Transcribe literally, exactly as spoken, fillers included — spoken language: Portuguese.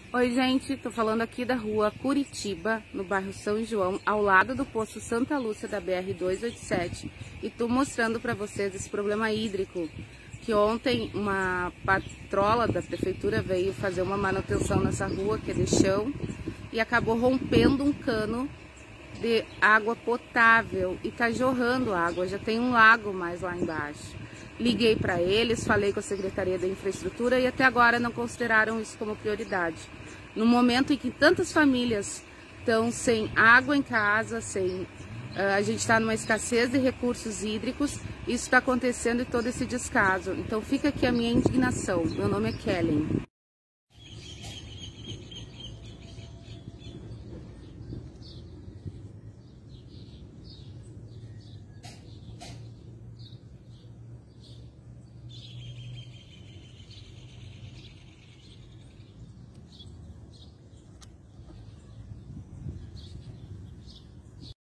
Oi gente, tô falando aqui da rua Curitiba, no bairro São João, ao lado do posto Santa Lúcia da B R duzentos e oitenta e sete, e tô mostrando para vocês esse problema hídrico, que ontem uma patrola da prefeitura veio fazer uma manutenção nessa rua, que é de chão, e acabou rompendo um cano de água potável e tá jorrando água, já tem um lago mais lá embaixo. Liguei para eles, falei com a Secretaria da Infraestrutura e até agora não consideraram isso como prioridade. No momento em que tantas famílias estão sem água em casa, sem, uh, a gente está numa escassez de recursos hídricos, isso está acontecendo e todo esse descaso. Então fica aqui a minha indignação. Meu nome é Kellen.